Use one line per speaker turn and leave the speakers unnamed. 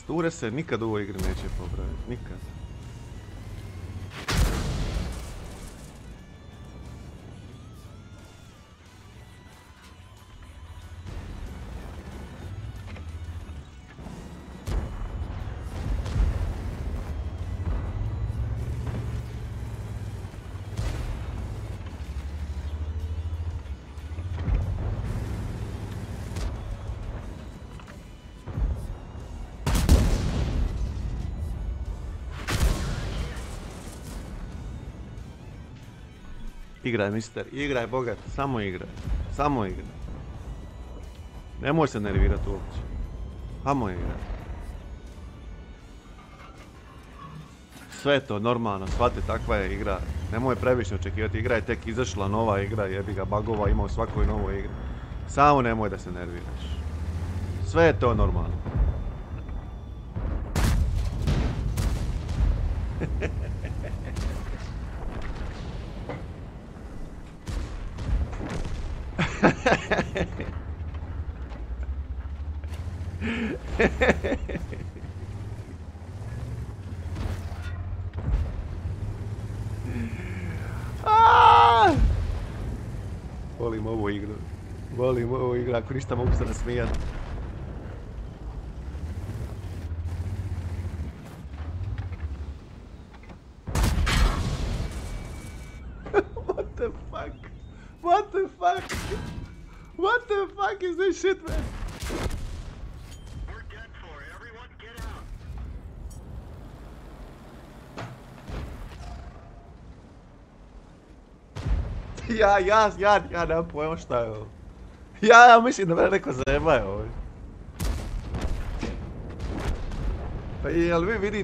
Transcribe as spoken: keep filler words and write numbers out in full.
Teksture se nikad u ovoj igri neće popraviti, nikad. Igraj, mister, igraj, bogat, samo igraj, samo igraj. Nemoj se nervirati uopće. Samo igraj. Sve je to normalno, shvati, takva je igra. Nemoj previše očekivati, igra je tek izašla nova igra, jebi ga, bagova ima u svakoj novoj igri. Samo nemoj da se nerviraš. Sve je to normalno. Volim ovu igru. Volim ovu igru, ako ništa mogu se nasmijati. What the fuck? What the fuck? What the fuck is this shit, man?
We're done for. Everyone get out.
Ja, ja, ja, ja nemam pojma šta je ovo. Ja, ja mislim da me neko zajeba je ovo. Pa jel vi vidite